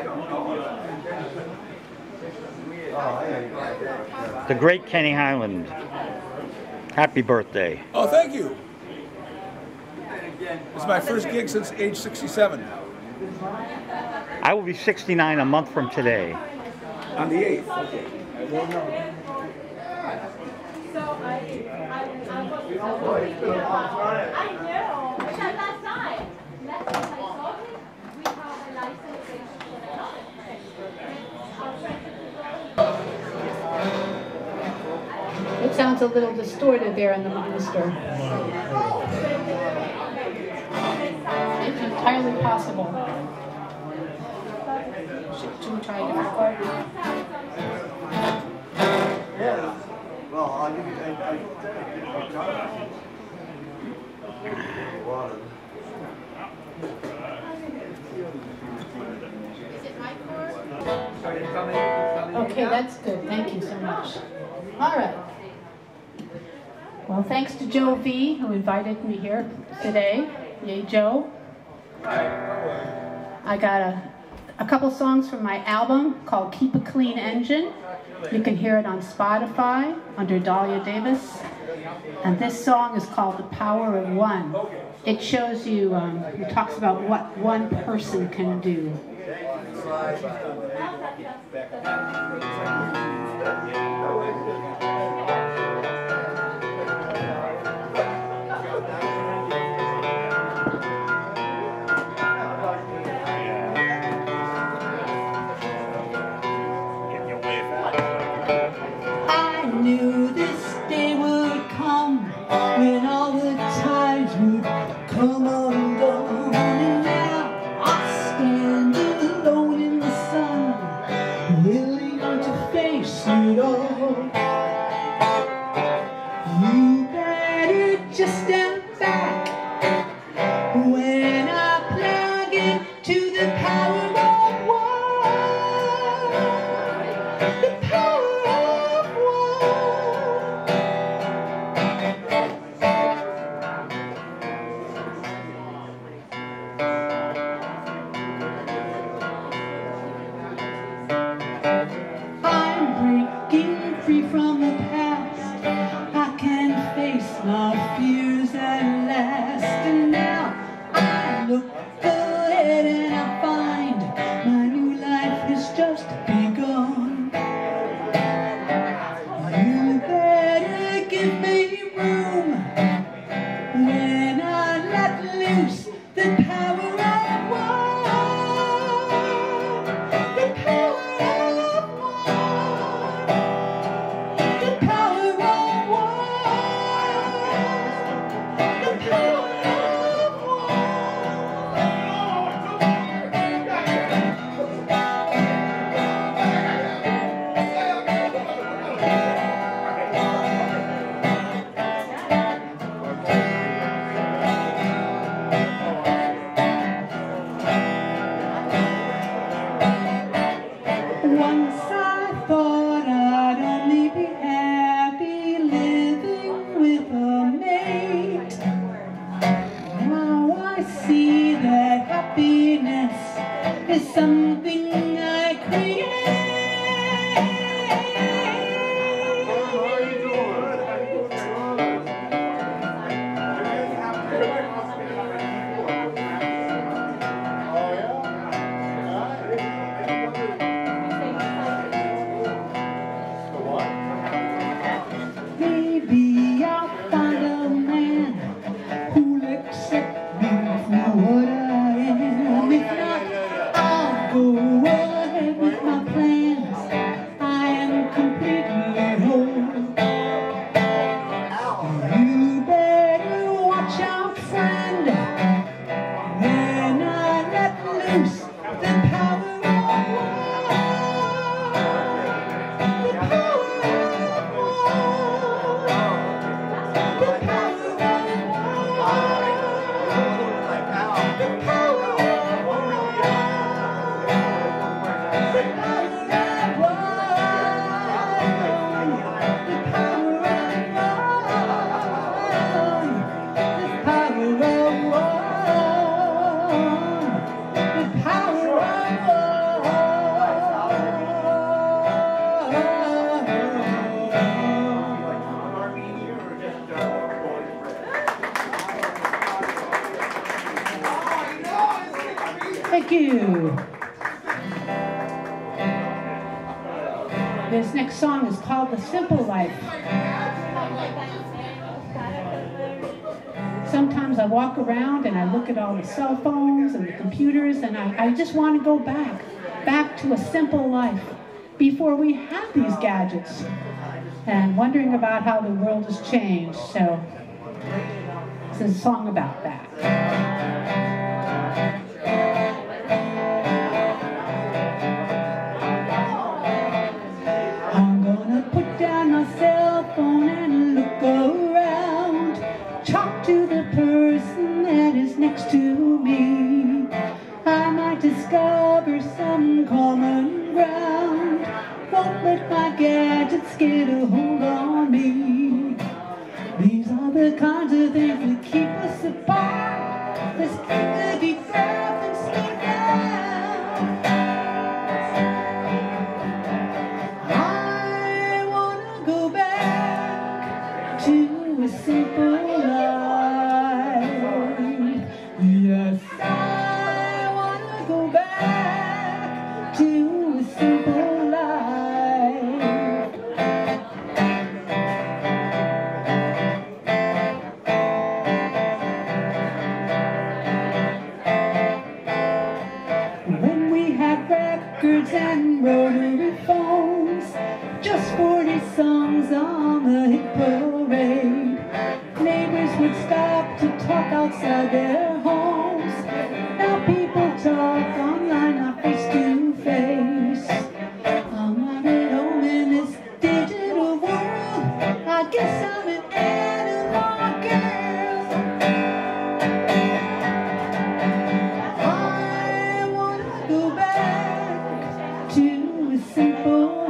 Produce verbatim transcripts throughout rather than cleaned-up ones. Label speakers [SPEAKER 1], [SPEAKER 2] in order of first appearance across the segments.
[SPEAKER 1] The great Kenny Highland. Happy birthday.
[SPEAKER 2] Oh, thank you. It's my first gig since age sixty-seven.
[SPEAKER 1] I will be sixty-nine a month from today.
[SPEAKER 2] On the eighth. Okay.
[SPEAKER 3] So I, I, I was I know. I said last night. Last time I saw him, we have a license for another.
[SPEAKER 4] It sounds a little distorted there in the monitor. It's entirely possible. Should we try a different chord?
[SPEAKER 5] Yeah. Well, I'll give you. I, I,
[SPEAKER 4] Is it my chord? Okay, that's good. Thank you so much. All right. Well, thanks to Joe V, who invited me here today. Yay, Joe. I got a, a couple songs from my album called Keep a Clean Engine. You can hear it on Spotify under Dalia Davis. And this song is called The Power of One. It shows you, um, it talks about what one person can do.
[SPEAKER 6] I knew this day would come when all the tides would come undone, and now I stand alone in the sun, willing to face it all. You better just stand back when I plug into the power of one. The power of one. I'm breaking free from the past. I can face my fears at last. And now I look ahead and I find my new life has just begun. You better give me room when I let loose the power of one. The power of one. The power of one. The power of Once I thought I'd only be happy living with a mate. Now I see that happiness is something I create. Maybe I'll find a man who'll accept me for what I am. If not, I'll go ahead with my plans. I am completely whole. You better watch out, friend, when I let loose the power of one. The power of one. The power of one. The power of one. The power of one. The power of one. The power of one.
[SPEAKER 4] This next song is called The Simple Life. Sometimes I walk around and I look at all the cell phones and the computers, and I, I just want to go back, back to a simple life before we had these gadgets, and wondering about how the world has changed. So this is a song about that. I'm gonna put down my cell phone and look around, talk to the person that is next to me. I might discover some common ground, won't let my gadgets get a hold on me. These are the kinds of things that keep us apart. Let's keep the deep breath and slow down. I wanna go back to a simple life. Yes, I wanna go back to a simple life. When we had records and rotary phones, just forty songs on the hit parade, neighbors would stop to talk outside their homes. Now people talk online, not face to face. I'm not at home in this digital world. I guess I'm an analog girl. I wanna go back to a simple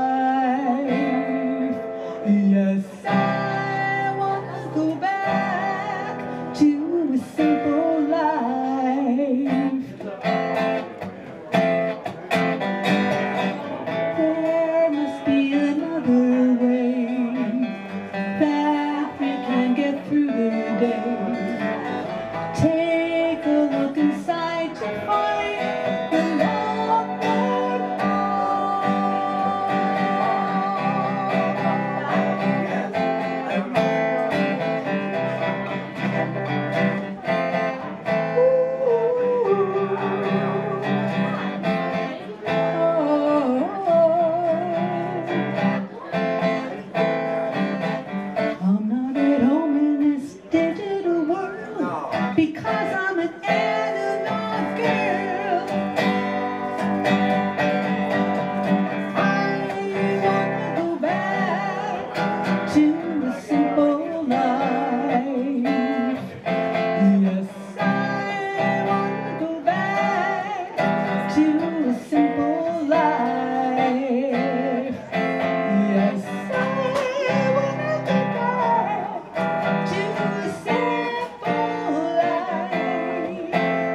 [SPEAKER 4] life. Yes, I wanna go back to a simple life. There must be another way that we can get through the day. Take a look inside to find the long road I'm not at home in this digital world because I'm an analog girl. I wanna go back to a simple life. Yes, I wanna go back to a simple life. Yes, I wanna go back to a simple life.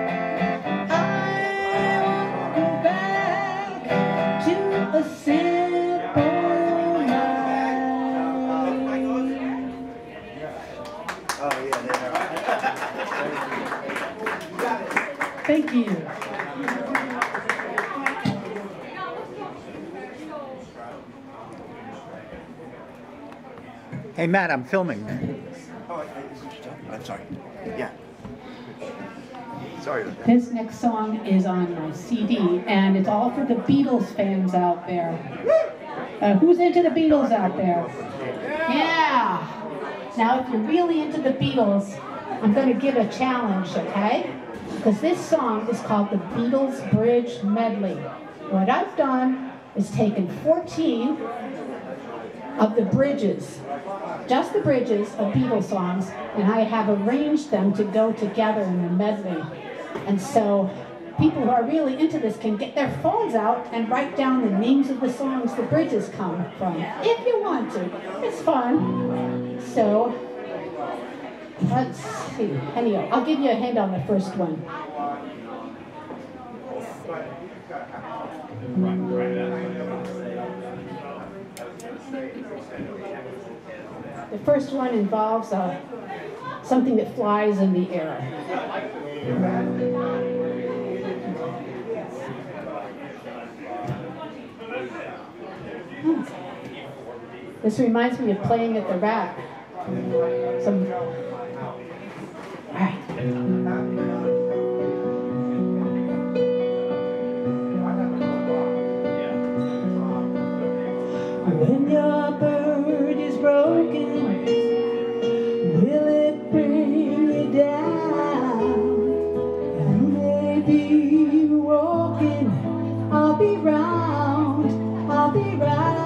[SPEAKER 4] I wanna go back to a simple life.
[SPEAKER 5] Oh, yeah, there.
[SPEAKER 4] Thank you.
[SPEAKER 1] Hey, Matt, I'm filming.
[SPEAKER 5] Oh, I- I- I'm sorry. Yeah. Sorry about that.
[SPEAKER 4] This next song is on my C D, and it's all for the Beatles fans out there. Uh, who's into the Beatles out there? Yeah! Now, if you're really into the Beatles, I'm going to give a challenge, okay? Because this song is called the Beatles Bridge Medley. What I've done is taken fourteen of the bridges, just the bridges of Beatles songs, and I have arranged them to go together in a medley. And so people who are really into this can get their phones out and write down the names of the songs the bridges come from, if you want to. It's fun. So, let's see. Anyway, I'll give you a hint on the first one. The first one involves uh, something that flies in the air. Hmm. This reminds me of playing at the Rack. Some. All right.
[SPEAKER 6] When your bird is broken, will it bring you down? You may be walking, I'll be round, I'll be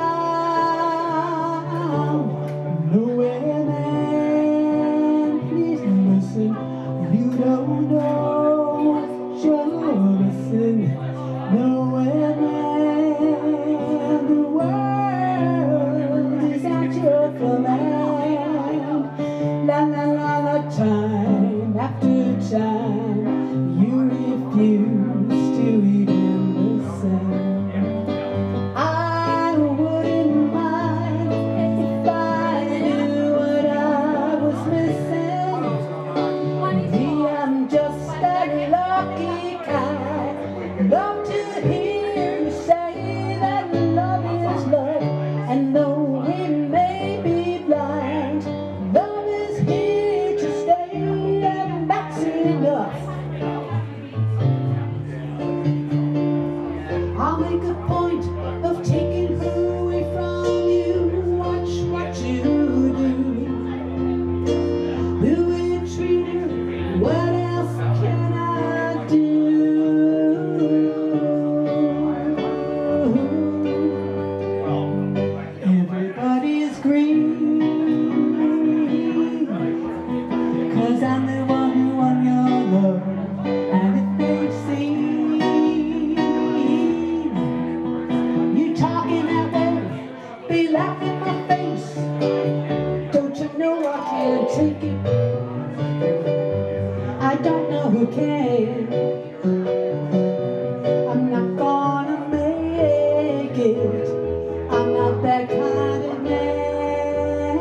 [SPEAKER 6] round. Nowhere, man, please listen. You don't know what you're missing. Nowhere, man, the world is at your command. La la la la, time after time, you refuse to even listen. I wouldn't mind if I knew what I was missing. Me, I'm just that lucky kind. Love to hear you say that love is love, and though we may be blind, love is here to stay, and that's enough. I'll make a point of taking her away from you. Watch what you do. The way you treat her, what else can I do? Everybody is green, 'cause I'm the one who won your love. And if they've seen you talking that way, they laugh in my face. Don't you know I can't take it? I don't know who can. I'm not gonna make it. I'm not that kind of man.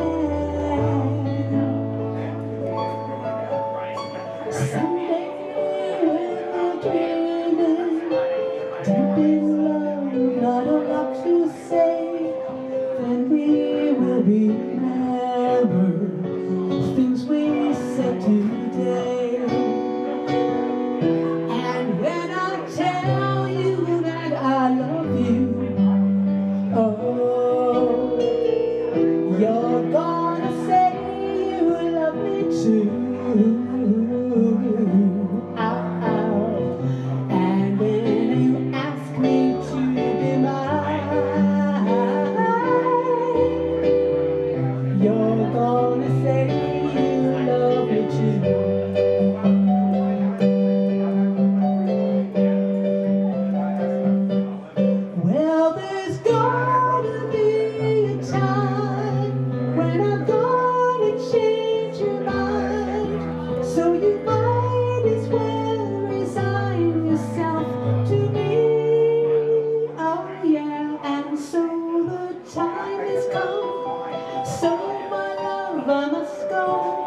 [SPEAKER 6] Someday when you're dreaming, deep in love, not a lot to say, then we will remember things we said today. And when I tell you that I love you, oh, you're gonna say you love me too. Ow, ow. And when you ask me to be mine, you're gonna say you love me too. Well, there's gonna be a time when I'm gonna change your mind, so you might as well resign yourself to me. Oh yeah, and so the time has come, so my love, I must go.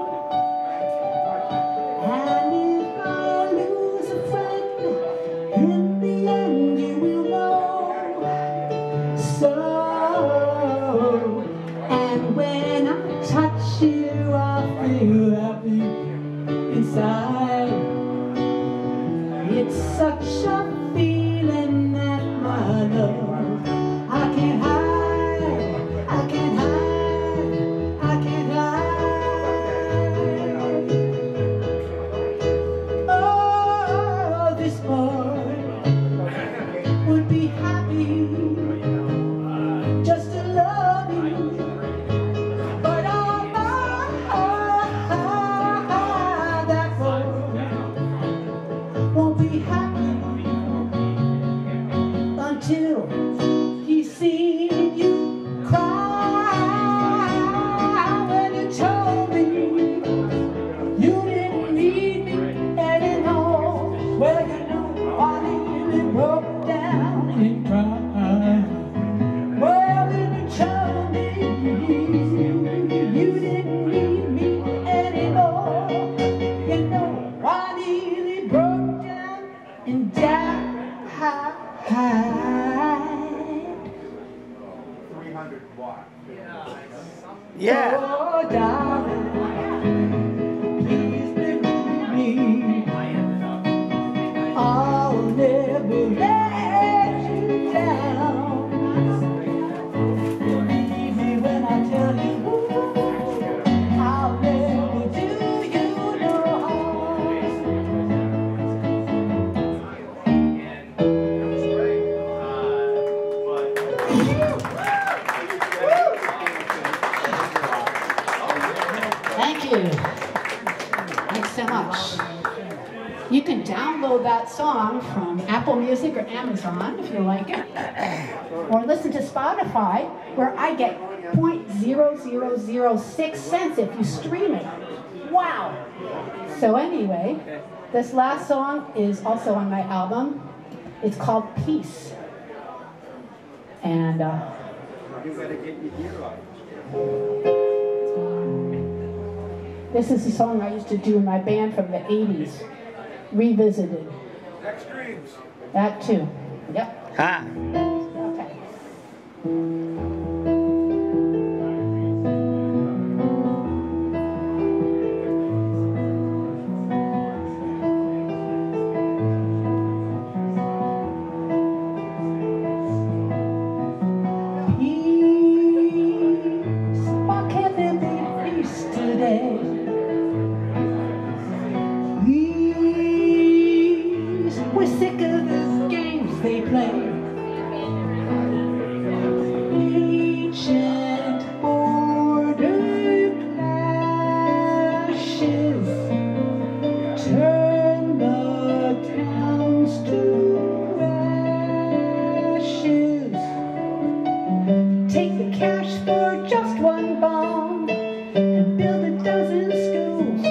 [SPEAKER 6] And if I lose a friend, in the end you will know. So, and when I touch you, I feel happy inside. It's such a feeling that my love, I can't hide, I can't hide, I can't hide. Oh, this boy would be happy just to love you, but oh, that boy won't be happy until he's seen you cry. When you told me you didn't need me anymore, well, you know, I nearly broke down and cried. Well, when you told me you didn't need me anymore, you know, I nearly broke down and died. three hundred watts.
[SPEAKER 1] Yeah.
[SPEAKER 6] Oh, darling, please believe me. I'll never let you down. Believe me when I tell you, I'll never do you no harm.
[SPEAKER 4] Thank you. Thanks so much. You can download that song from Apple Music or Amazon if you like it. Or listen to Spotify, where I get zero point zero zero zero six cents if you stream it. Wow. So anyway, this last song is also on my album. It's called Peace. And uh, this is a song I used to do in my band from the eighties, revisited.
[SPEAKER 2] Next dreams.
[SPEAKER 4] That too. Yep.
[SPEAKER 1] Ah.
[SPEAKER 4] Okay.
[SPEAKER 6] Peace, why can't there be peace today? Peace, we're sick of the games they play. Ancient border clashes turn the towns to ashes. Take the cash for just one bomb and build a dozen schools.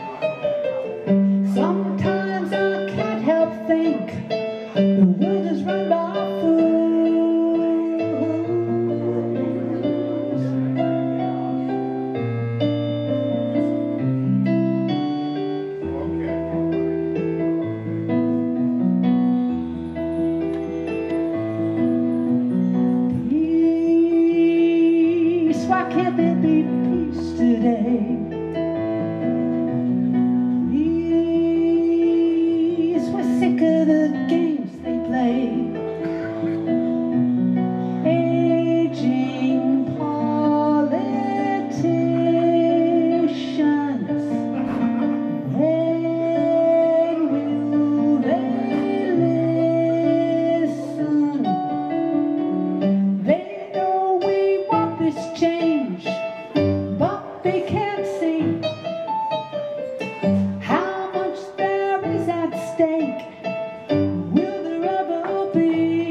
[SPEAKER 6] Sometimes I can't help think the world is run by peace. Why can't there be peace today? Peace, we're sick of the games they play. Aging politicians, when will they listen? They know we want this change, but they can't see how much there is at stake. Will there ever be?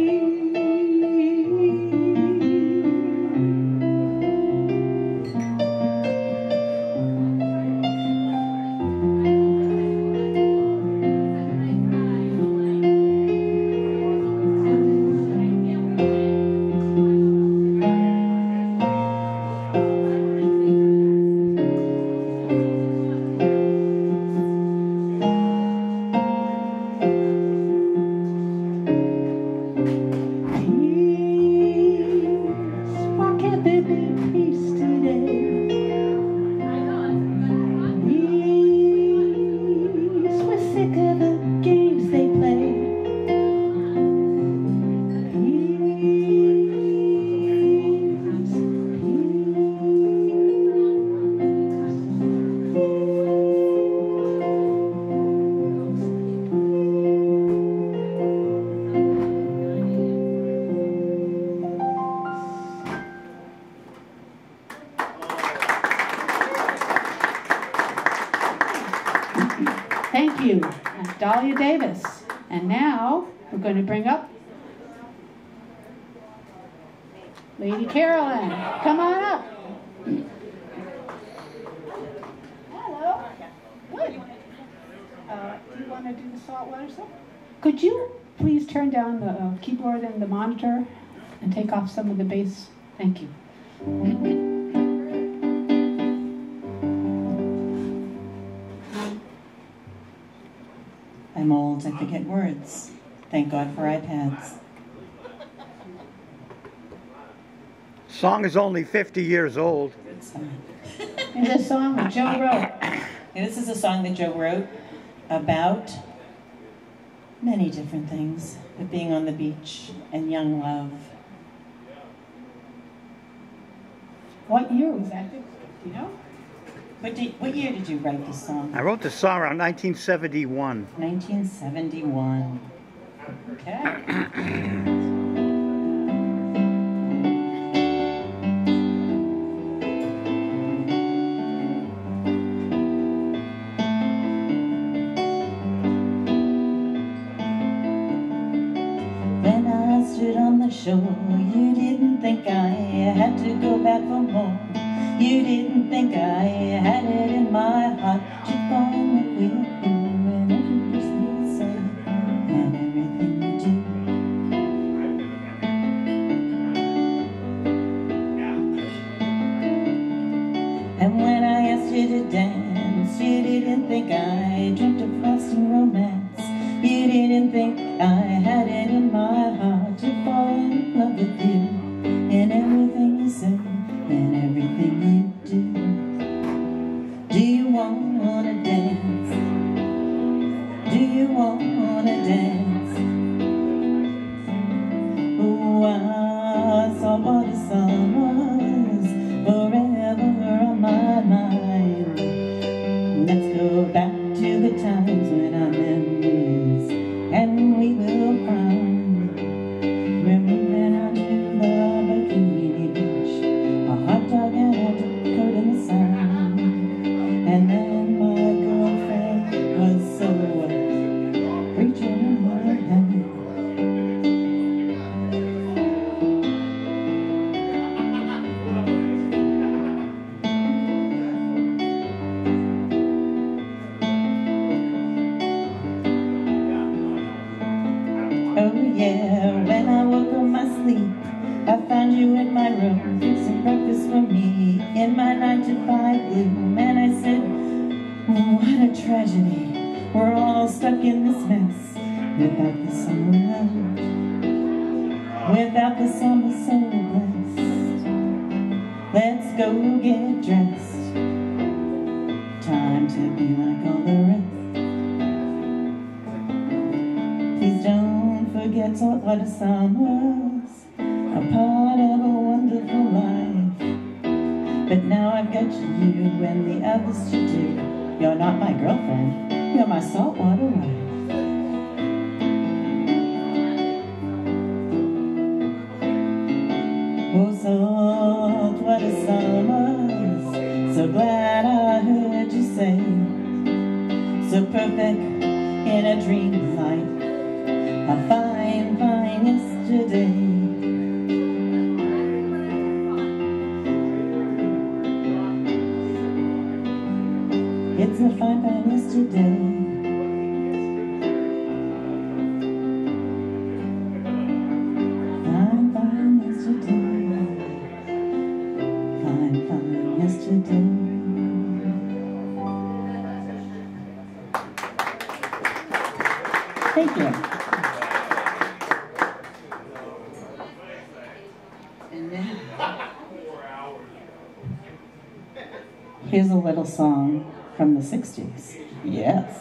[SPEAKER 6] Peace, why can't there be peace today? Peace, we're sick of the games they play. Peace,
[SPEAKER 4] Thank you. And Dalia Davis. And now we're going to bring up Lady Carolyn. Come on up. Hello. Good. Uh, do you want to do the saltwater song? Could you please turn down the uh, keyboard and the monitor and take off some of the bass? Thank you.
[SPEAKER 7] I'm old, I forget words. Thank God for iPads.
[SPEAKER 1] Song is only fifty years old.
[SPEAKER 7] Good song.
[SPEAKER 4] And this song that Joe wrote.
[SPEAKER 7] And this is a song that Joe wrote about many different things, but being on the beach and young love.
[SPEAKER 4] What year was that? Do you know?
[SPEAKER 7] What, did, what year did you write this song?
[SPEAKER 1] I wrote the song around nineteen seventy-one.
[SPEAKER 7] nineteen seventy-one. Okay. On the shore, you didn't think I had to go back for more. You didn't think I had it in my heart to fall in love with you and everything you say and everything you do. And when I asked you to dance, you didn't think I dreamt of lasting romance. You didn't think I had it in my heart to fall in love with you and everything you say and everything you do. Do you wanna dance? Do you wanna dance? Oh, I saw water summers forever on my mind. Let's go back to the times when I memories and we will find. We're moving out to the Bikini Beach, a hot dog and a coat in the sun. And then my girlfriend was so preaching in my hand. Oh yeah, when I woke up my sleep, I found you in my room, fixing breakfast for me, in my nine to five gloom. And I said, oh, what a tragedy, we're all stuck in this mess, without the summer love, without the summer so blessed. Let's go get dressed, time to be like all the rest. Please don't forget what a summer's a part of a wonderful life. But now I've got you and the others to do. You're not my girlfriend, you're my saltwater wife. Oh, saltwater summers, so glad I heard you say, so perfect in a dream life, a fine, fine yesterday. It's a fine, fine yesterday. Fine, fine yesterday. Fine, fine yesterday. Thank you. And now, here's a little song from the sixties. Yes.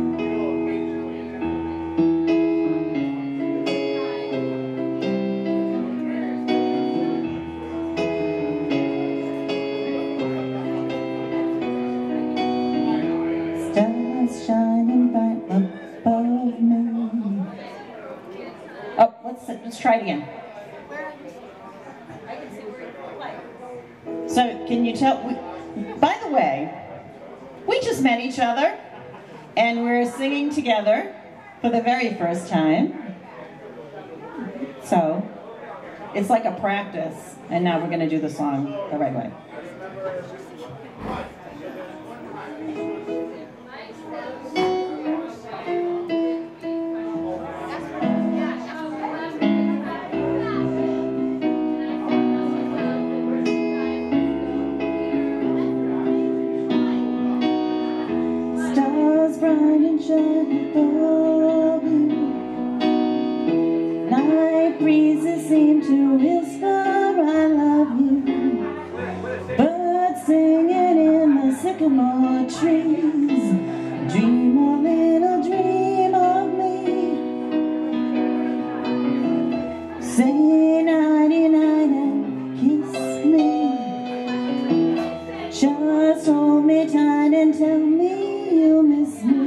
[SPEAKER 7] Stars shining bright above me. Oh, let's let's try it again. So, can you tell? We, by the way, we just met each other, and we're singing together for the very first time. So, it's like a practice, and now we're going to do the song the right way. Bright and shining above you. Night breezes seem to whisper I love you. sycamore trees. Dream a little dream of me. Say nighty night and kiss me. Just hold me tight and tell me you miss me.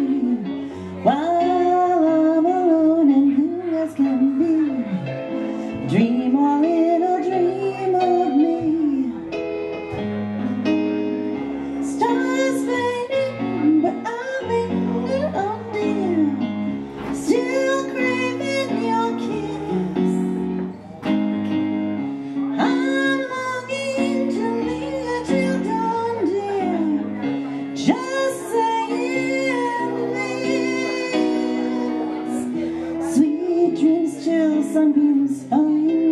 [SPEAKER 7] While I'm alone and blue as can be. Dream a little dream of me. Stars fading, but I linger on dear. Still craving your kiss. I'm longing to linger till dawn, dear. Just saying this. Sweet dreams till sunbeams find you.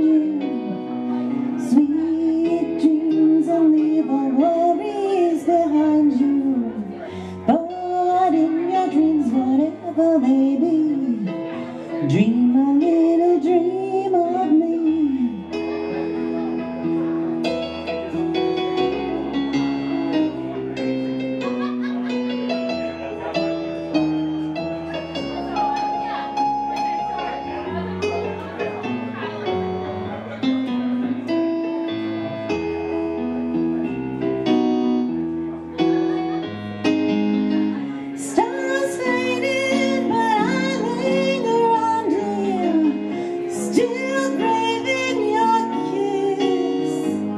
[SPEAKER 7] Sweet dreams and leave all worries behind you. But in your dreams, whatever they be, dream a little dream of me. Stars fading, but I linger on, dear. Still craving your kiss.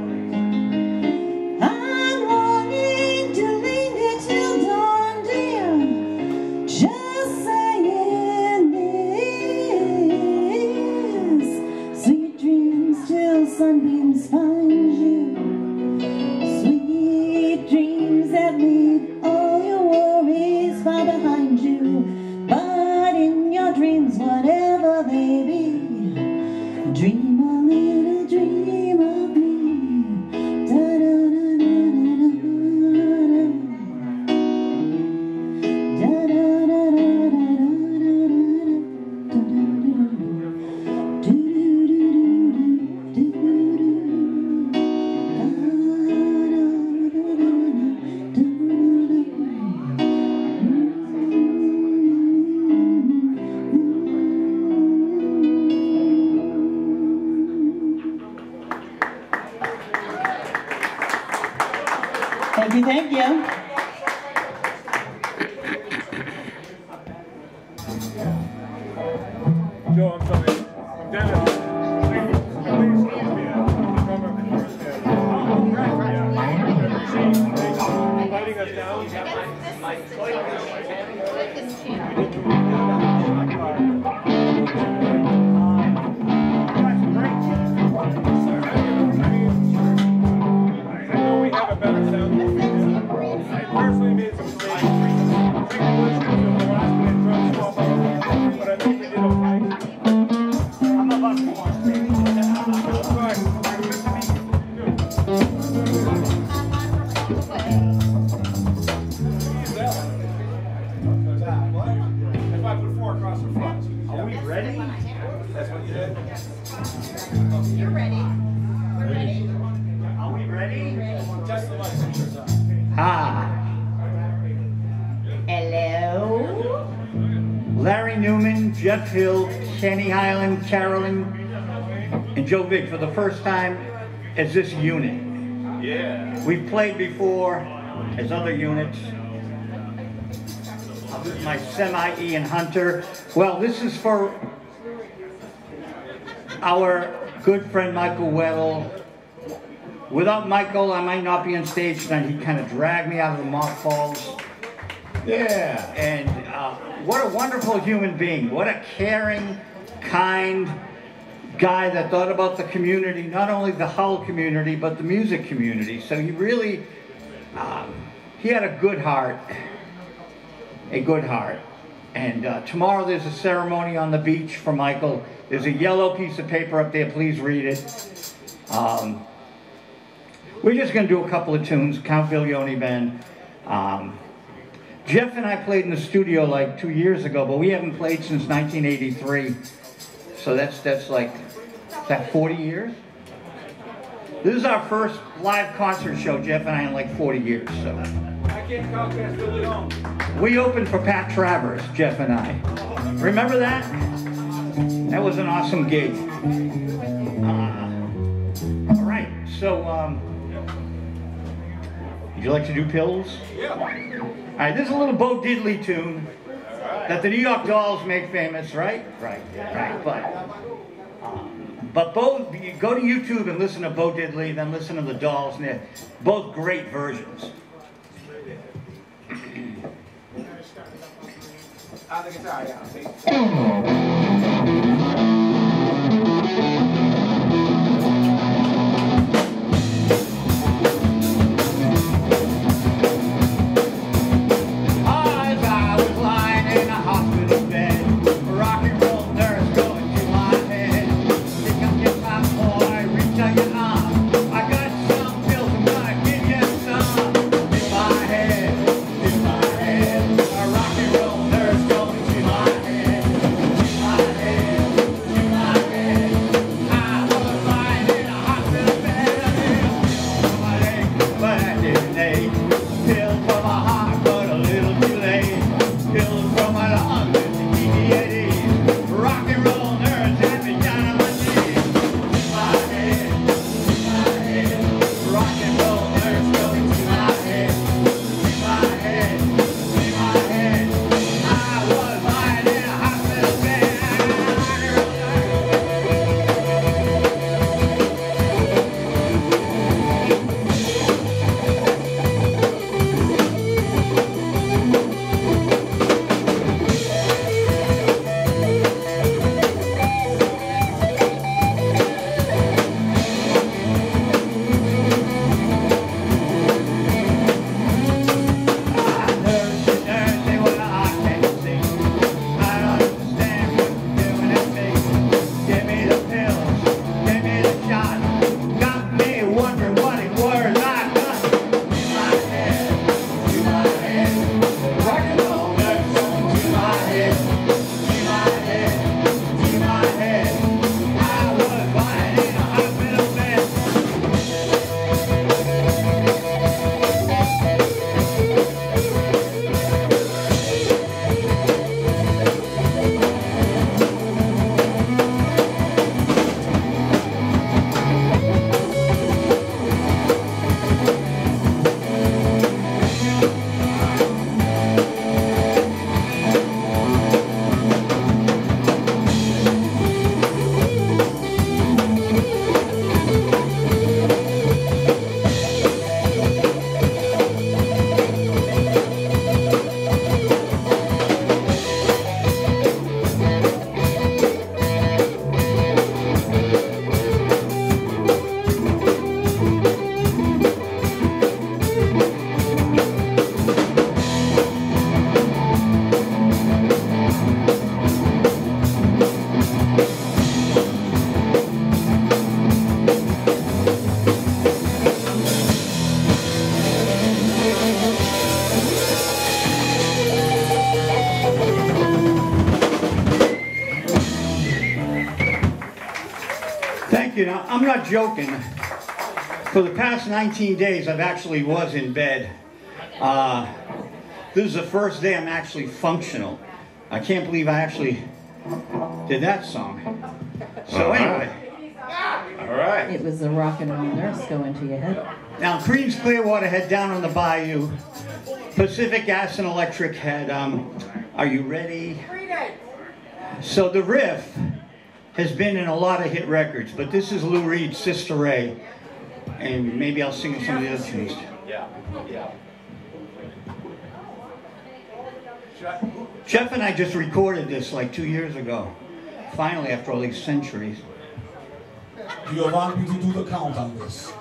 [SPEAKER 7] I'm longing to linger till dawn, dear. Just saying this. Sweet dreams till sunbeams find you. Sweet dreams that leave all your worries far behind you. But in your dreams, whatever they be, dream a little dream of me. Da-da-da-da-da-da-da. Thank you, thank you.
[SPEAKER 8] Joe, I'm sorry. I'm Dennis. Please, please leave me. Come up first. Inviting us down. I know we have a better sound. I personally made some mistakes. Prickle Bush was the last minute drum swap, but I think we did okay. I'm about to watch. If I put four across the front. Are we ready? That's what you did?
[SPEAKER 3] You're ready. We're ready.
[SPEAKER 1] Are we ready?
[SPEAKER 8] Just the lights.
[SPEAKER 1] Ha!
[SPEAKER 3] Hello.
[SPEAKER 1] Larry Newman, Jeff Hill, Kenny Highland, Carolyn, and Joe Vig for the first time as this unit.
[SPEAKER 8] Yeah.
[SPEAKER 1] We've played before as other units. Uh, This is my semi-Ian Hunter. Well, this is for our good friend Michael Weddle. Without Michael, I might not be on stage tonight. He kind of dragged me out of the mothballs.
[SPEAKER 8] Yeah.
[SPEAKER 1] And uh, what a wonderful human being. What a caring, kind guy that thought about the community, not only the Hull community, but the music community. So he really, um, he had a good heart, a good heart. And uh, tomorrow there's a ceremony on the beach for Michael. There's a yellow piece of paper up there, please read it. Um, we're just gonna do a couple of tunes, Count Viglione Band. Um, Jeff and I played in the studio like two years ago, but we haven't played since nineteen eighty-three. So that's that's like, is that forty years? This is our first live concert show, Jeff and I, in like forty years. So. We opened for Pat Travers, Jeff and I. Remember that? That was an awesome gig. Uh, all right, so um, would you like to do pills?
[SPEAKER 2] Yeah.
[SPEAKER 1] All right, this is a little Bo Diddley tune that the New York Dolls made famous, right? Right, right, but um, but both, you go to YouTube and listen to Bo Diddley, then listen to the Dolls, and they're both great versions.
[SPEAKER 2] On the guitar, yeah.
[SPEAKER 1] You know, I'm not joking. For the past nineteen days, I've actually was in bed. Uh, this is the first day I'm actually functional. I can't believe I actually did that song. So anyway.
[SPEAKER 9] All right.
[SPEAKER 10] It was a rock and roll nurse going to your head.
[SPEAKER 1] Now, Creed's Clearwater Head down on the bayou. Pacific Gas and Electric Head. Um, are you ready? So the riff has been in a lot of hit records, but this is Lou Reed's Sister Ray, and maybe I'll sing some of the other tunes.
[SPEAKER 9] Yeah, yeah.
[SPEAKER 1] Jeff and I just recorded this like two years ago, finally after all these centuries.
[SPEAKER 11] Do you want me to do the count on this?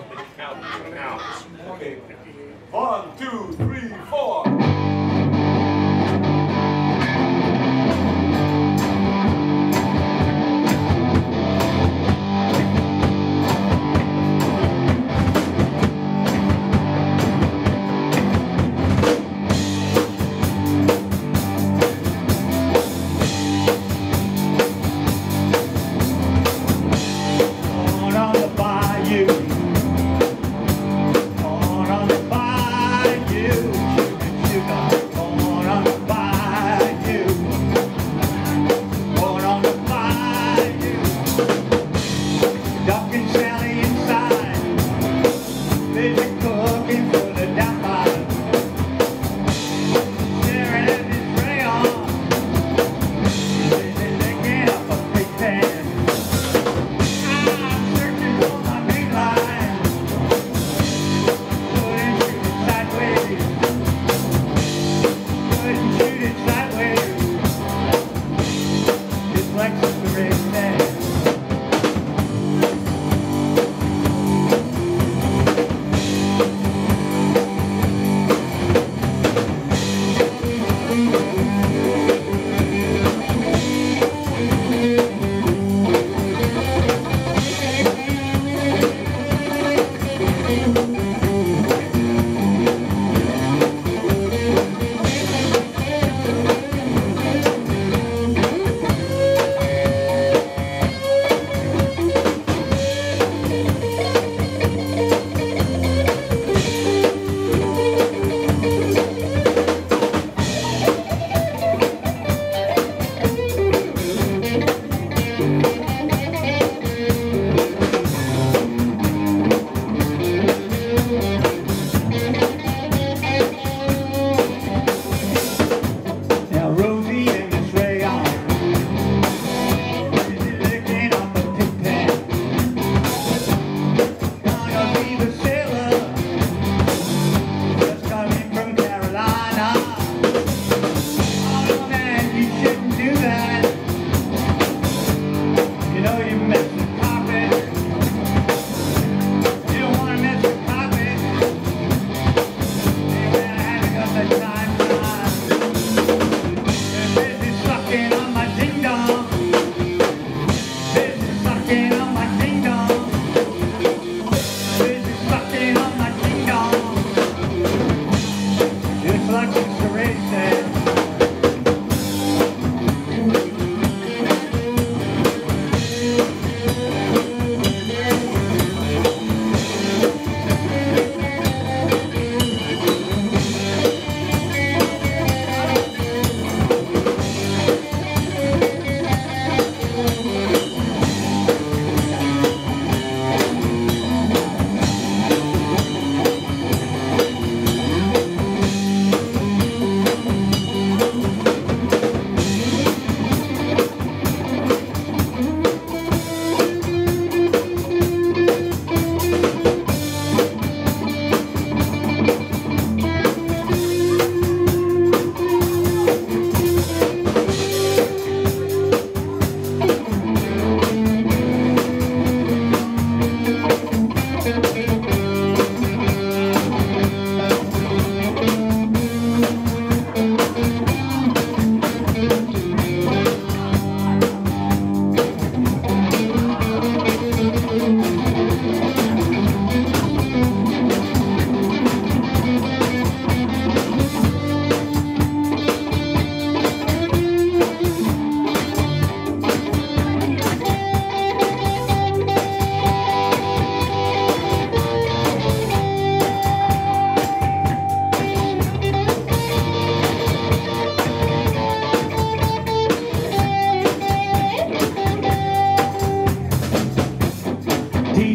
[SPEAKER 8] Okay. One, two, three, four.
[SPEAKER 1] On on the bayou,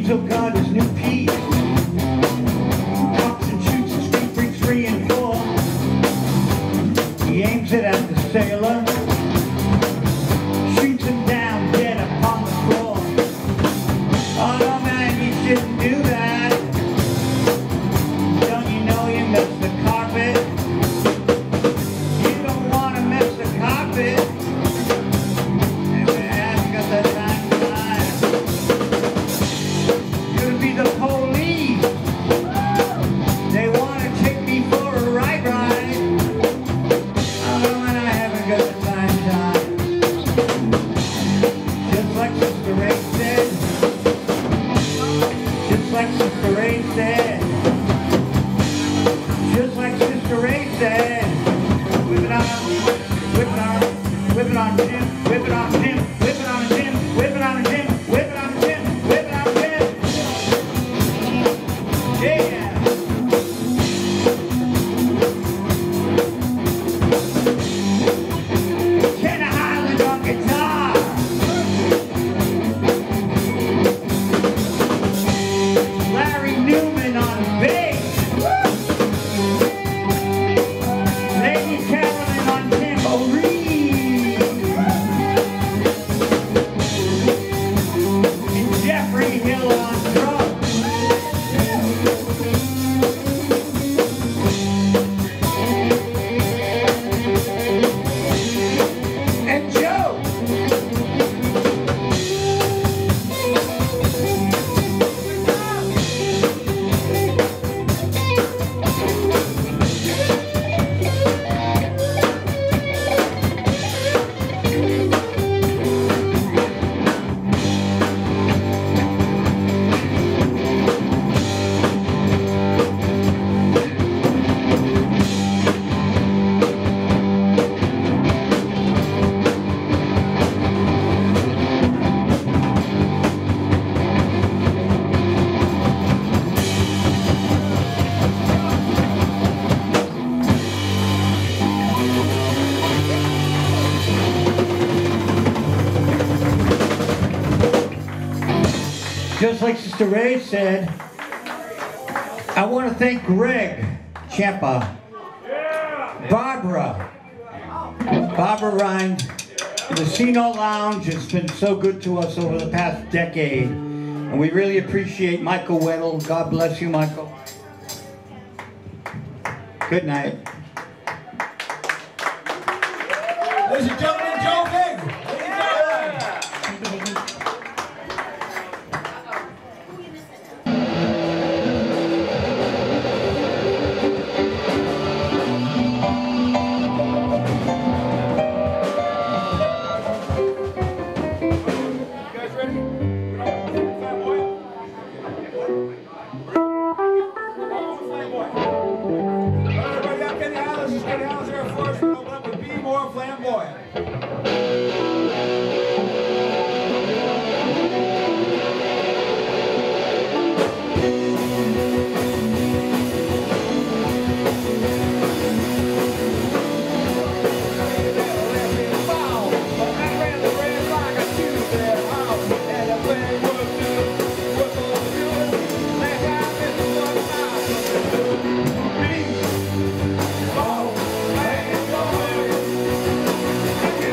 [SPEAKER 1] till God is new peace. Talks and shoots the street freaks three and four. He aims it at the sailor, shoots him down dead upon the floor. Oh no man, you shouldn't do that. Don't you know you messed the carpet? You don't want to mess the carpet. And man, you got that time to lie. You're to be the police. They want to take me for a ride ride. Oh, and I haven't got the time time. Just like Sister Ray said. Just like Sister Ray said. Just like Sister Ray said. Whip it on, whip it on, whip it on Jim, whip it on Jim, whip it on Jim, whip it on Jim, whip it on Jim, whip it on Jim. Yeah. Kenneth Highland on guitar. Larry Newman on bass. Lady Carolyn on tambourine. And Jeffrey Hill on drums. And Joe. Just like Sister Ray said, I want to thank Greg Champa, Barbara, Barbara Rind, the Casino Lounge has been so good to us over the past decade, and we really appreciate Michael Weddle. God bless you, Michael. Good night.
[SPEAKER 11] Ladies and gentlemen, Joe Big. Ladies and gentlemen.
[SPEAKER 8] You guys ready? Flamboyant? Flamboyant. Everybody got Kenny Highlands? Is Kenny Highlands there first? We'll open up with Be More Flamboyant. Be more flamboyant.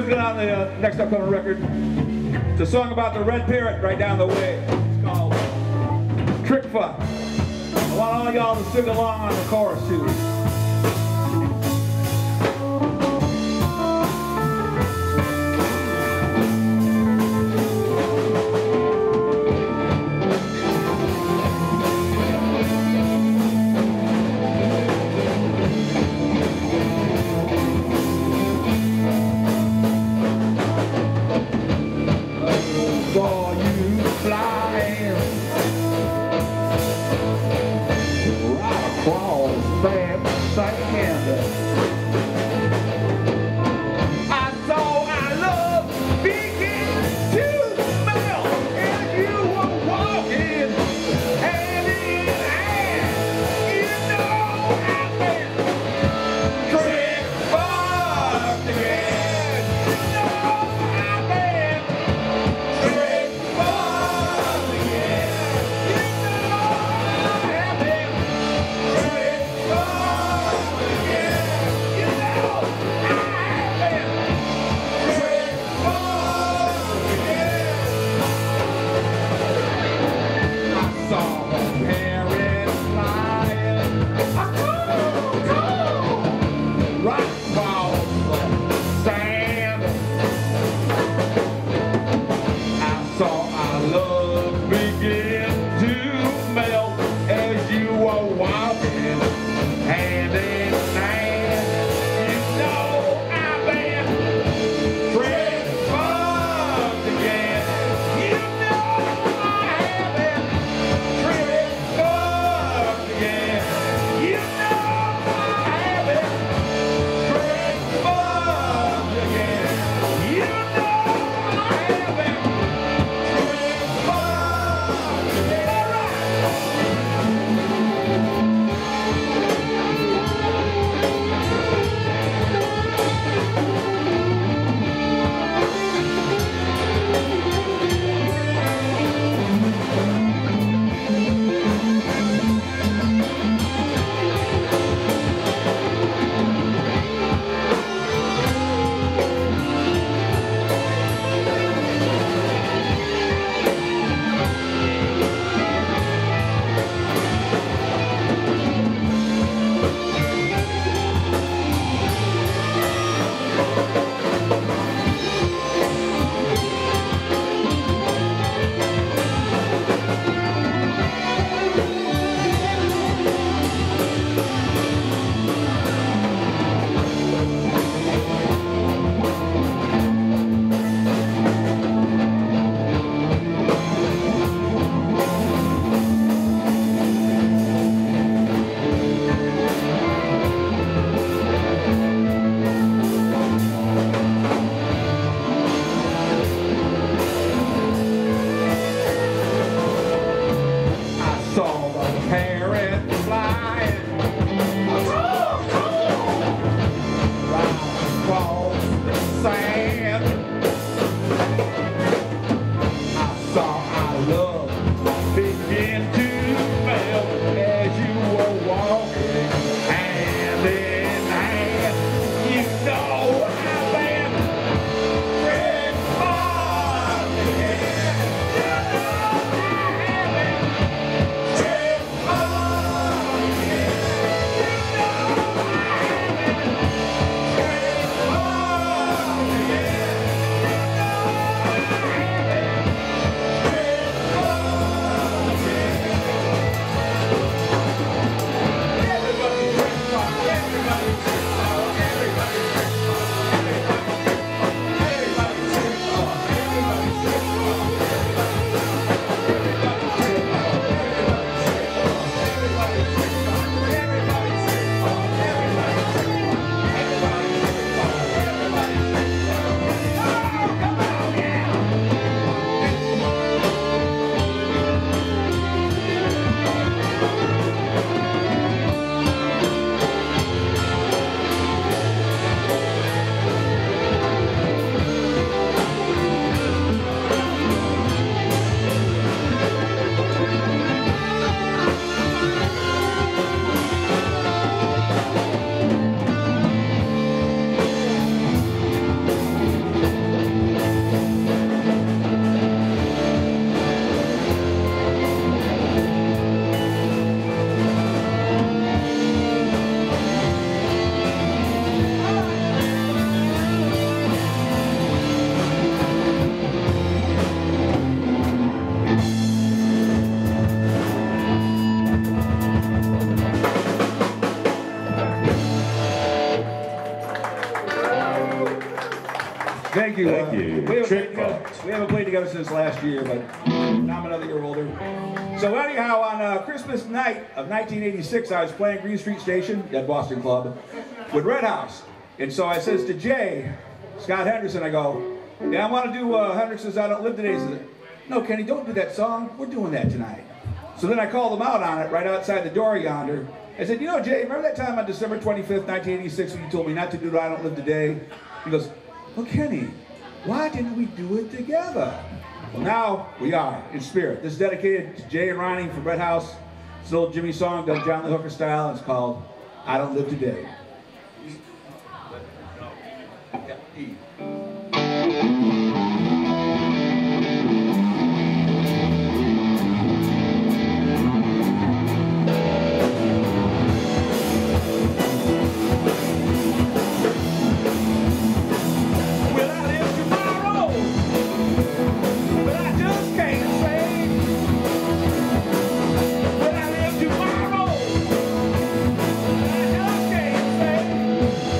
[SPEAKER 8] is going on the uh, next upcoming record. It's a song about the red parrot right down the way. It's called Trick Fuck. I want all y'all to sing along on the chorus too. Thank you.
[SPEAKER 9] Thank
[SPEAKER 8] uh,
[SPEAKER 9] you.
[SPEAKER 8] We haven't,
[SPEAKER 9] Trick
[SPEAKER 8] played together, we haven't played together since last year, but now I'm another year older. So anyhow, on uh, Christmas night of nineteen eighty-six, I was playing Green Street Station at Boston Club with Red House. And so I says to Jay, Scott Henderson, I go, yeah, I want to do uh, Hendrix's I Don't Live Today. He says, no, Kenny, don't do that song. We're doing that tonight. So then I called him out on it right outside the door yonder. I said, you know, Jay, remember that time on December twenty-fifth, nineteen eighty-six, when you told me not to do I Don't Live Today? He goes, well, Kenny, why didn't we do it together? Well, now we are, in spirit. This is dedicated to Jay and Ronnie from Red House. It's an old Jimmy song done John Lee Hooker style, and it's called I Don't Live Today.
[SPEAKER 12] Tomorrow, I just can't say.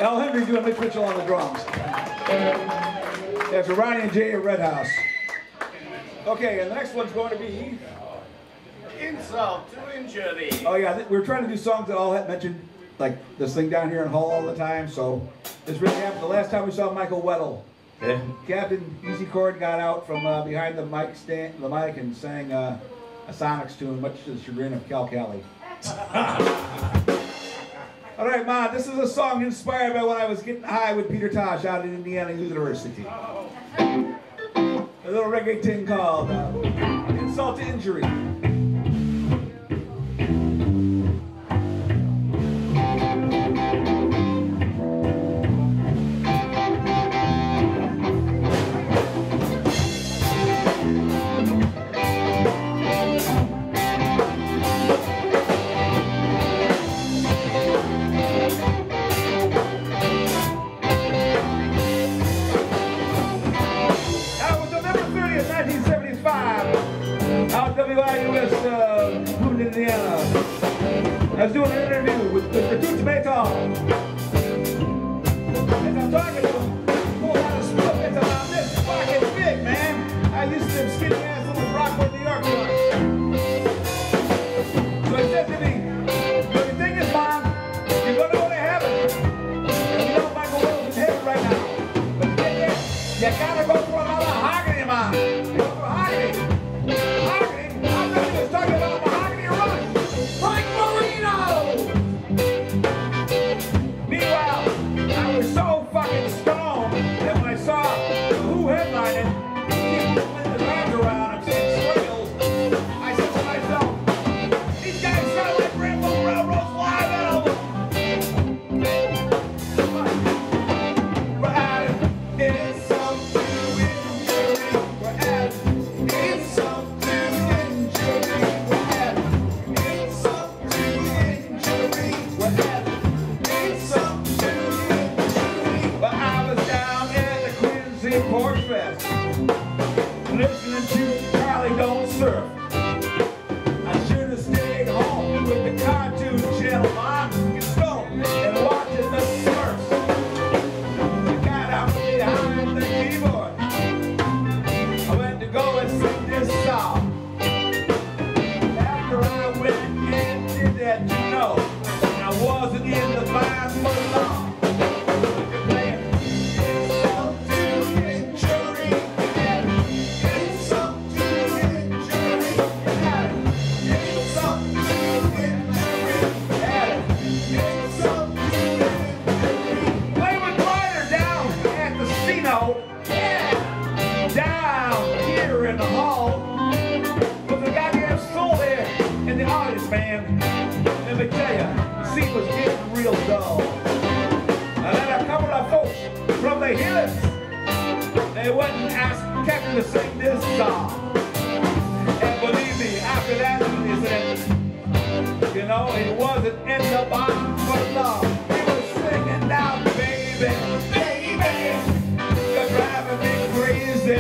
[SPEAKER 8] Al Henry doing Mitch Mitchell on the drums. That's Ronnie and Jay at Red House. Okay, and the next one's going to be
[SPEAKER 9] Insult to Injury.
[SPEAKER 8] Oh yeah, th- we we're trying to do songs that all had mentioned, like this thing down here in Hull all the time. So this really happened the last time we saw Michael Weddle.
[SPEAKER 9] Yeah.
[SPEAKER 8] Captain Easy Chord got out from uh, behind the mic stand, the mic, and sang uh, a Sonics tune, much to the chagrin of Cal Cali. All right, Ma, this is a song inspired by when I was getting high with Peter Tosh out at Indiana University. A little reggae thing called uh, Insult to Injury. W I U S, uh, Bloomington, Indiana. I was doing an interview with, with the Toots Maytall. As I'm talking to him, pulled out a split. It's about this fucking big, man. I used to them skinny ass little Rockwood, New York guns. So he said to me, the thing is, Mom, you're going to go to heaven. And you know Michael Weddle's in heaven right now. But to get there, you got to go through another Mahogany, Mom. You go through Mahogany. Talking about Mahogany Run, Frank Marino. Meanwhile, I was so fucking stoned that when I saw who headlining, people with the bands around, I'm seeing swirls. I said to myself, these guys sound like Rainbow Railroad's live album. We're at it. It's something to injury. We're at it. It's something. Porch Fest, listening to Charlie Don't Surf. I should have stayed home with the cartoon channel on and stoned and watching the Smurfs. I got out behind the keyboard. I went to go and sing this song. After I went and did that, you know, I wasn't in the band for long. Let me tell you, the scene was getting real dull. And then a couple of folks from the Highlands, they went and asked Captain to sing this song. And believe me, after that incident, you know, he wasn't in the bottom for long. He was singing now, baby, baby, you're driving me crazy.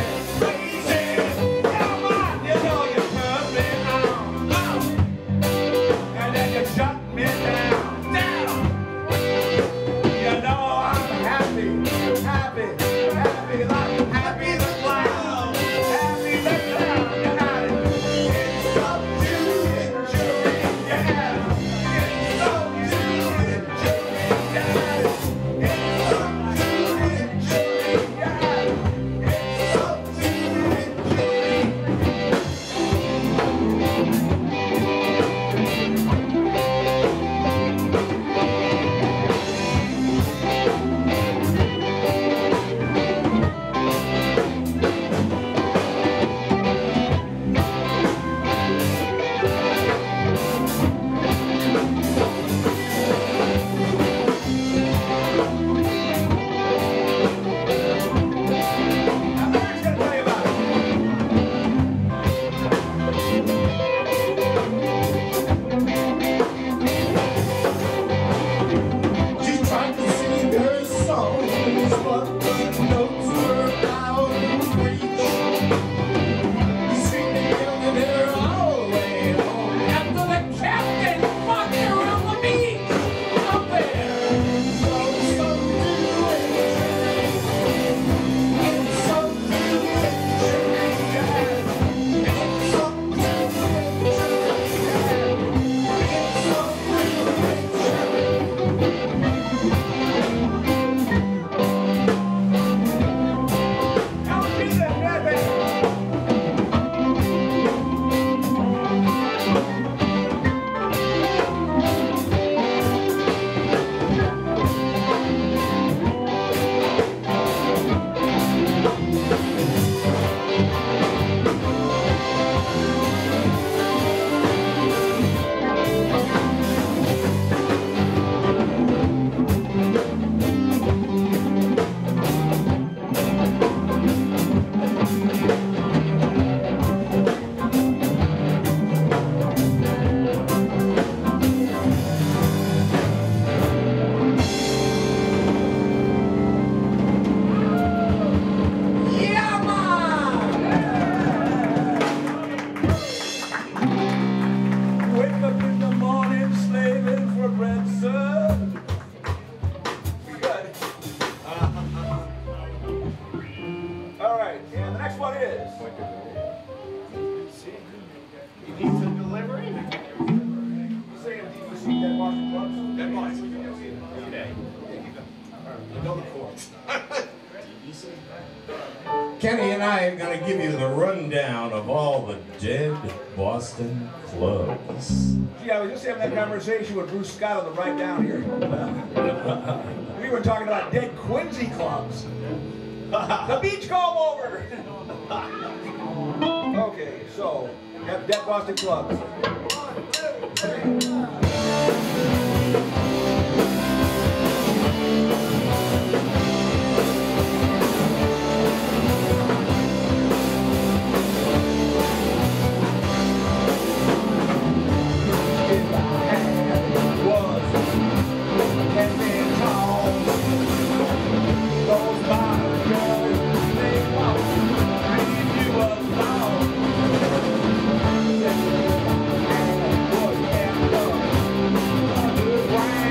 [SPEAKER 8] Shut me down, down. You know I'm happy, happy, happy, like happy the clown, happy the clown. You had it. It's up to injury. You had it. It's up to injury. You had it. It's up
[SPEAKER 9] You need some delivery?
[SPEAKER 8] You saying D V C Dead Boston Clubs?
[SPEAKER 9] Dead Boston. Today.
[SPEAKER 8] Another court.
[SPEAKER 12] Kenny and I are going to give you the rundown of all the dead Boston clubs.
[SPEAKER 8] Gee, I was just having that conversation with Bruce Scott on the ride down here. We were talking about dead Quincy clubs. The beach called over. Okay, so we have dead Boston clubs. Wow.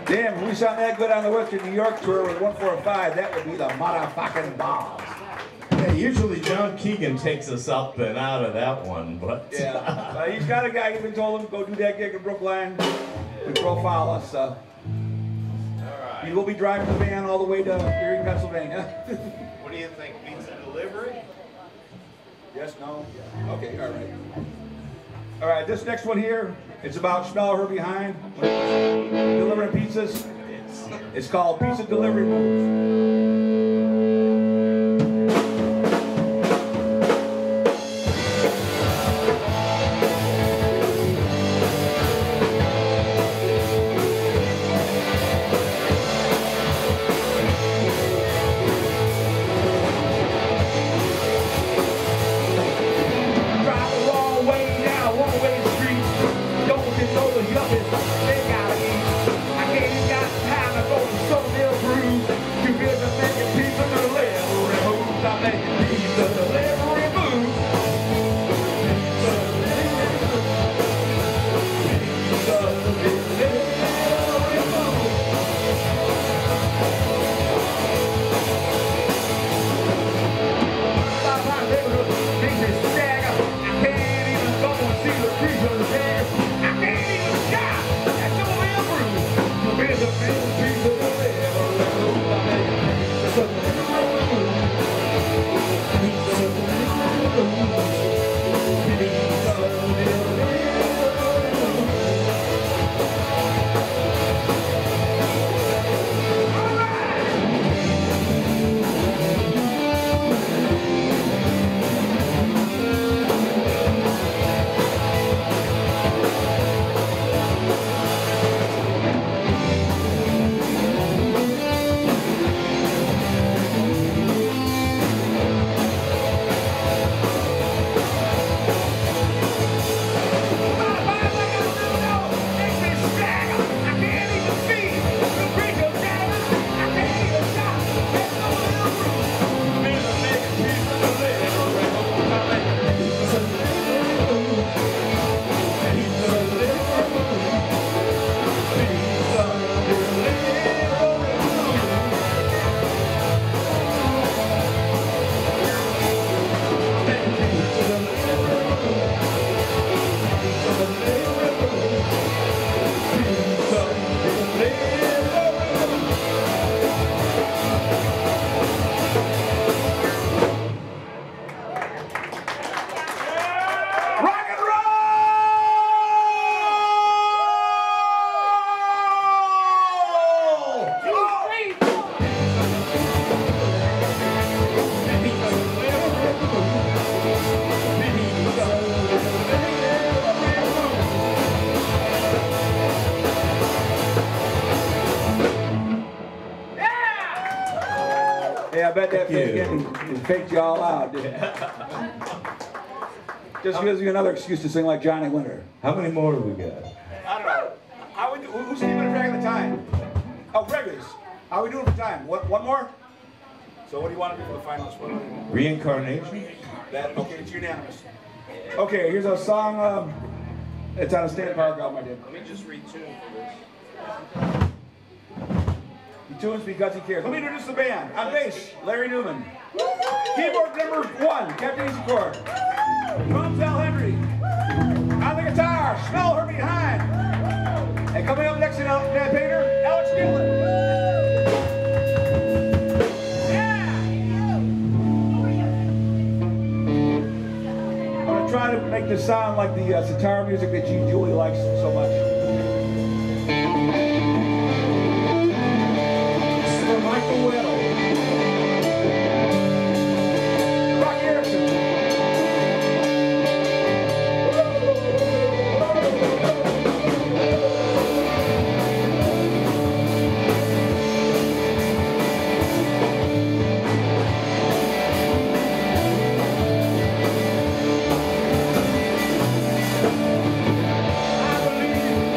[SPEAKER 8] Damn, if we sound that good on the Western New York tour with one four five, that would be the motherfucking balls.
[SPEAKER 12] Yeah, usually John Keegan takes us up and out of that one, but...
[SPEAKER 8] Yeah, uh, he's got a guy, even told him, go do that gig in Brookline and profile us. Uh,
[SPEAKER 9] Alright.
[SPEAKER 8] he will be driving the van all the way to Erie, Pennsylvania.
[SPEAKER 9] What do you think? Pizza delivery?
[SPEAKER 8] Yes, no? Okay, all right. All right, this next one here, it's about Smell Her Behind, delivering pizzas. It's called Pizza Delivery Moves. I bet that fake getting faked you all out. Just gives you another excuse to sing like Johnny Winter.
[SPEAKER 12] How many more do we got?
[SPEAKER 8] I don't know. How we do, who's keeping track of the time? Oh, regulars. How are we doing for time? What, one more? So what do you want to do for the finalists? What do you want?
[SPEAKER 12] Reincarnation?
[SPEAKER 8] That, okay, it's unanimous. Okay, here's a song. Um, it's on a Stan Park album I did.
[SPEAKER 9] Let me just retune for this.
[SPEAKER 8] He tunes because he cares. Let me introduce the band. On bass, Larry Newman. Keyboard number one, Captain Easy Chord. Drums, Al Henry. On the guitar, Smell Her Behind. And coming up next in that painter, Alex Gillen. Try to make this sound like the uh, sitar music that Gene Julie likes so much. This is for Michael Weddle. Rock Erickson. I believe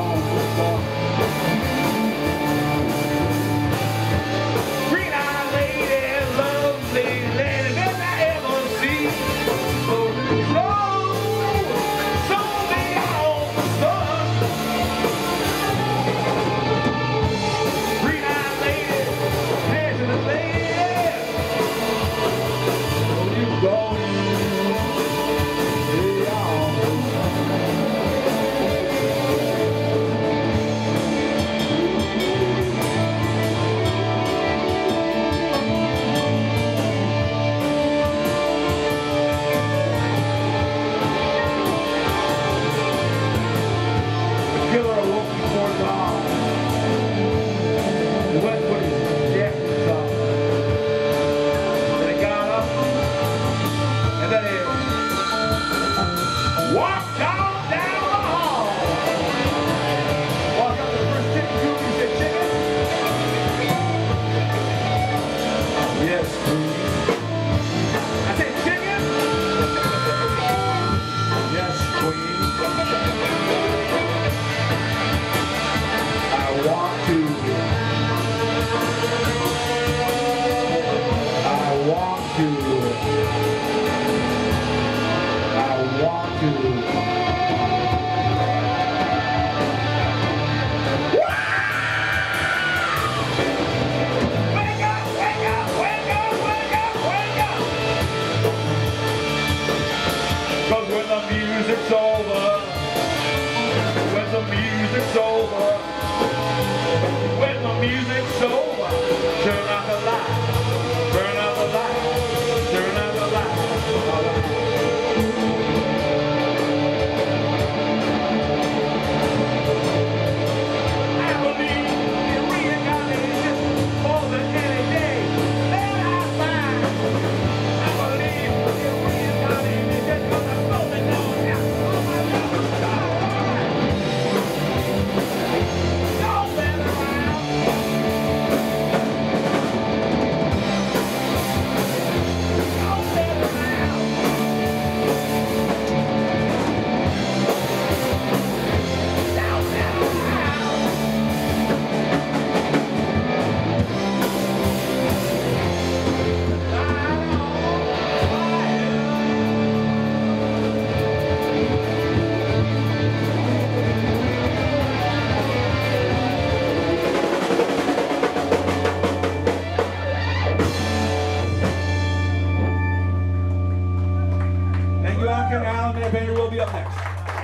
[SPEAKER 8] Donn Alan Pennebaker will be up next.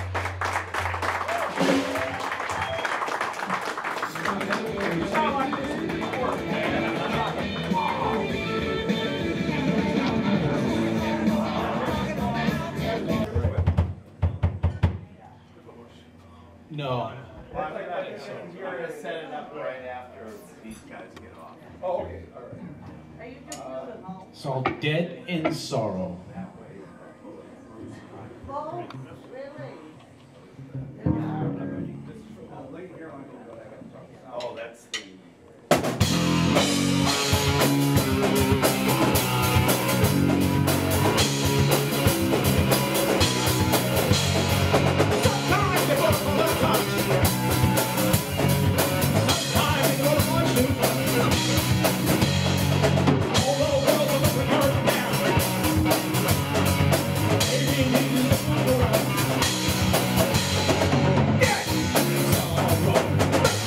[SPEAKER 13] No.
[SPEAKER 9] We're going to set it up right after these guys get off.
[SPEAKER 8] Oh, okay. All right.
[SPEAKER 13] It's called Dead in Sorrow.
[SPEAKER 9] Oh, that's the...
[SPEAKER 8] Yeah!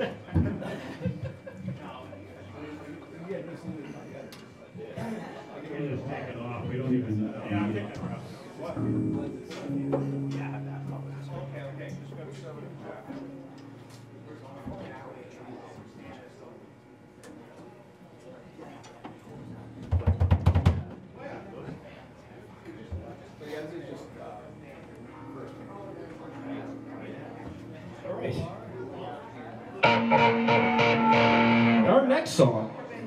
[SPEAKER 14] just take it off. We don't even. Yeah, I'm taking it off. What? Okay, okay. Just gotta shove it in the back.
[SPEAKER 13] All right. Our next song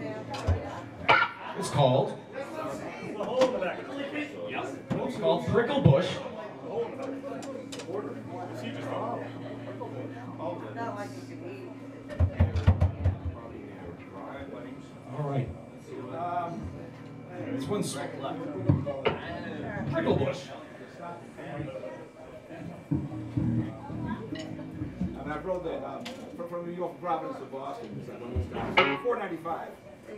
[SPEAKER 13] is called. It's called Prickle Bush. All right. This one's Prickle Bush.
[SPEAKER 8] And I rode that um, from, from New York, Providence to Boston. four ninety-five.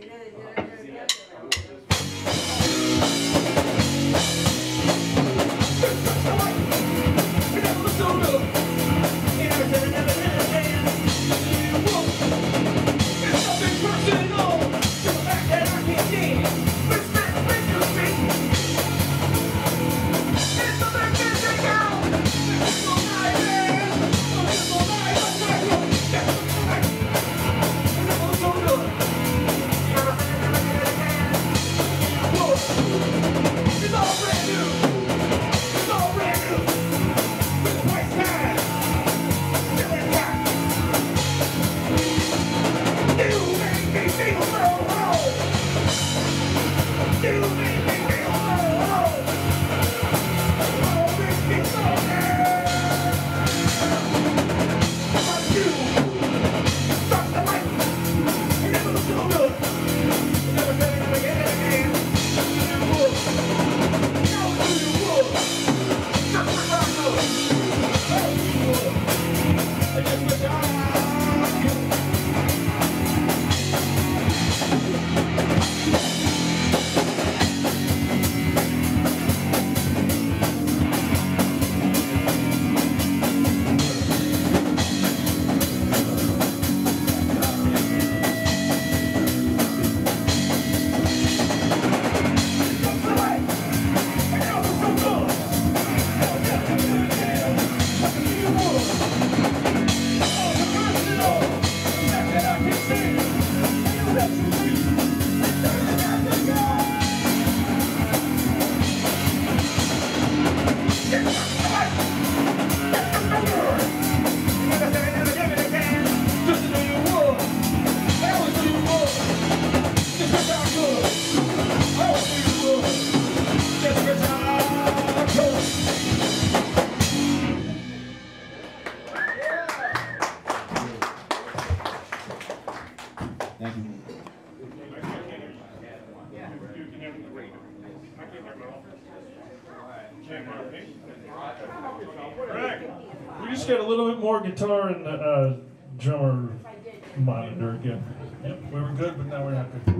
[SPEAKER 14] We just got a little bit more guitar and uh, drummer monitor again. Yep, we were good, but now we're not good.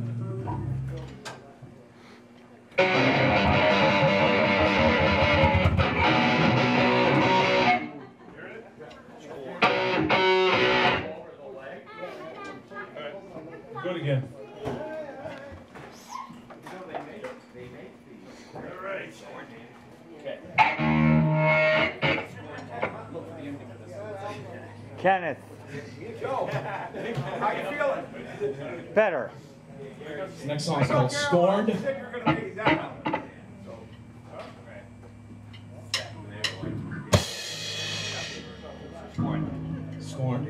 [SPEAKER 14] Go it again. All right.
[SPEAKER 1] Kenneth.
[SPEAKER 8] Joe, how you feeling?
[SPEAKER 1] Better.
[SPEAKER 13] This next song is called Scorned. Scorned.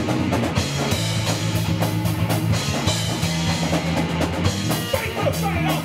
[SPEAKER 14] Fight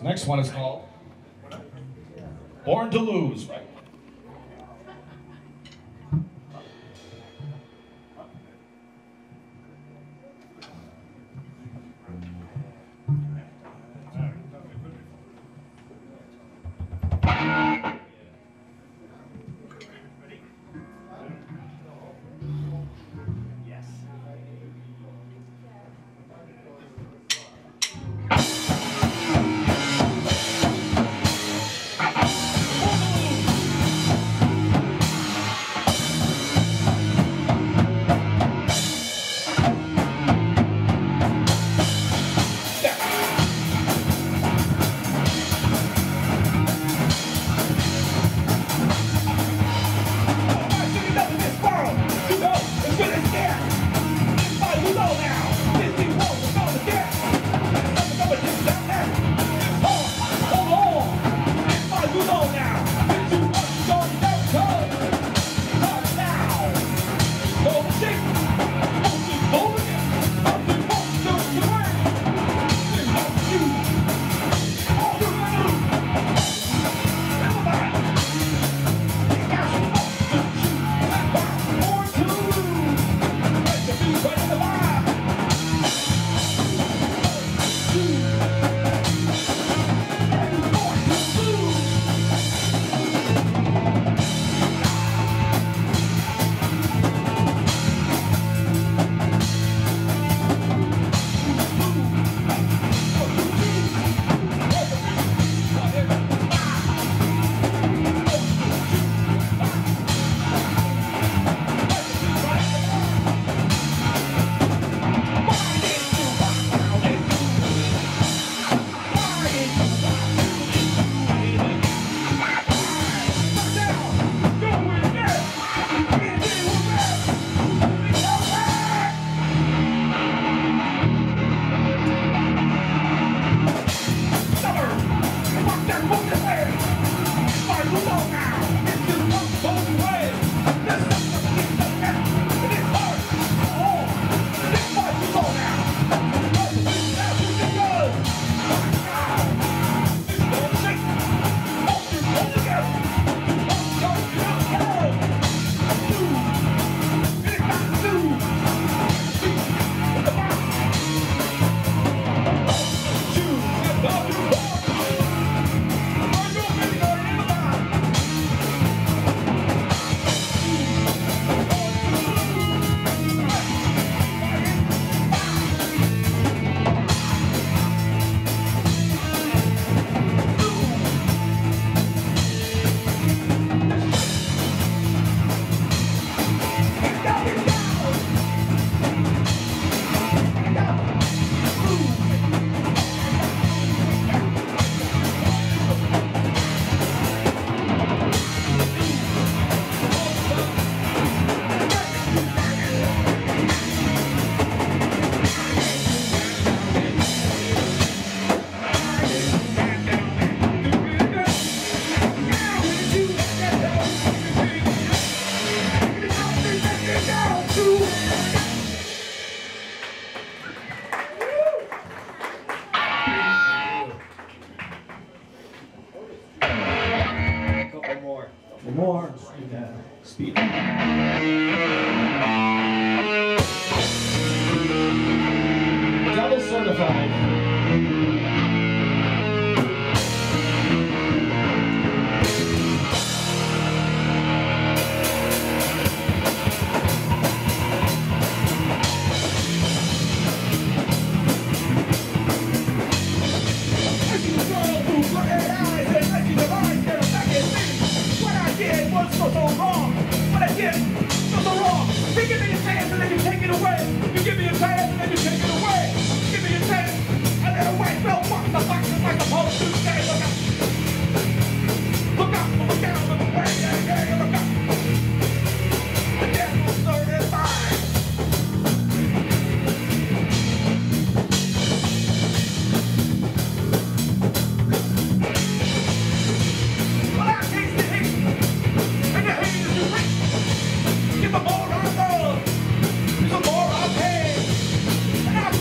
[SPEAKER 13] This next one is called Born to Lose, right?
[SPEAKER 14] More. Yeah. Speed. Double certified.
[SPEAKER 15] So, so wrong. What I did, so, so wrong. You give me a chance and then you take it away. You give me a chance and then you take it away. Give me a chance and then away. Well, what the fuck am I supposed to say? Look out. Look out, look down, look away. Yeah, yeah, yeah, look out. The devil's certified. Well, I taste the hate. And the hate is the hate. Give the more I love, the more I pay. And I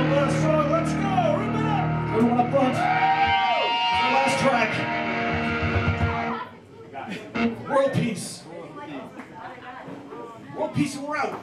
[SPEAKER 14] Last song, let's go, rip it up! Everyone up front. Last track. World peace. World peace and we're out.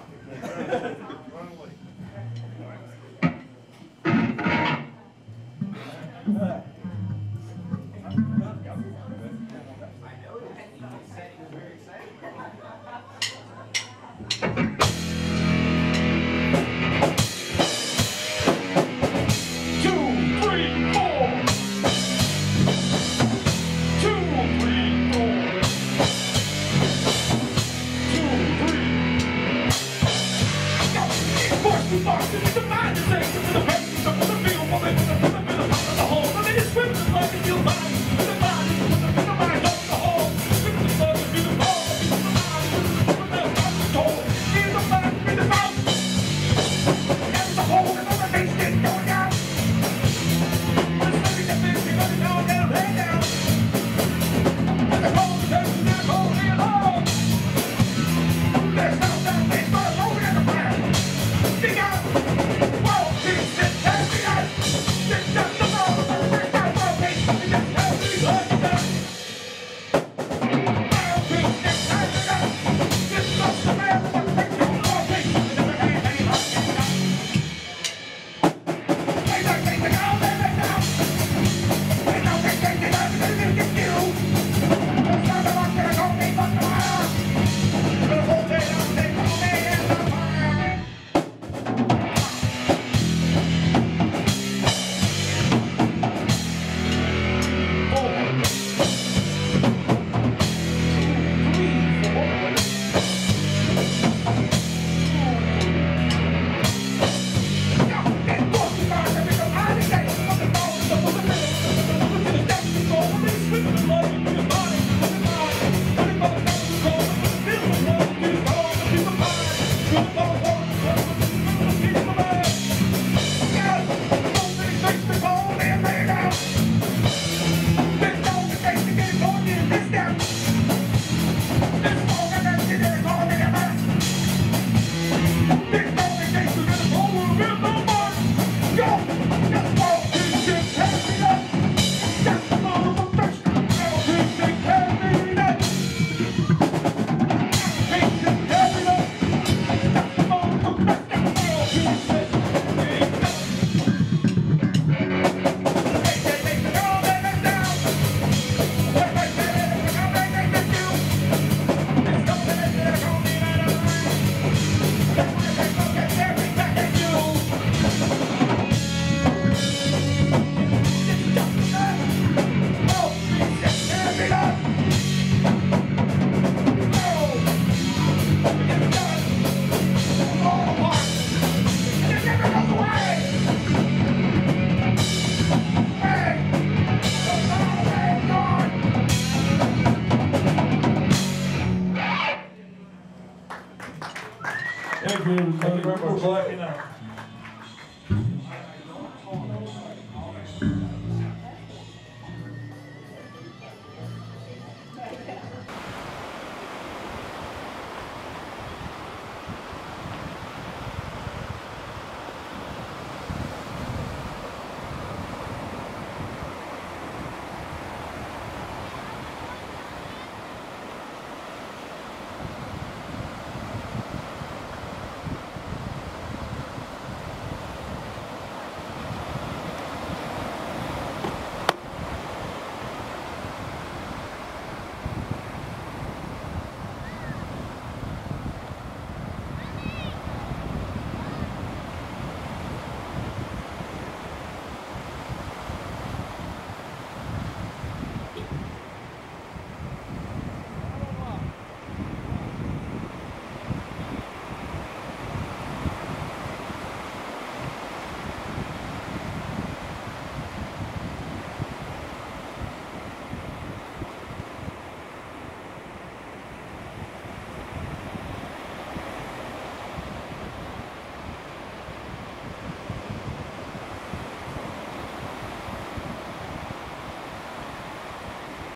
[SPEAKER 14] Thank you very much.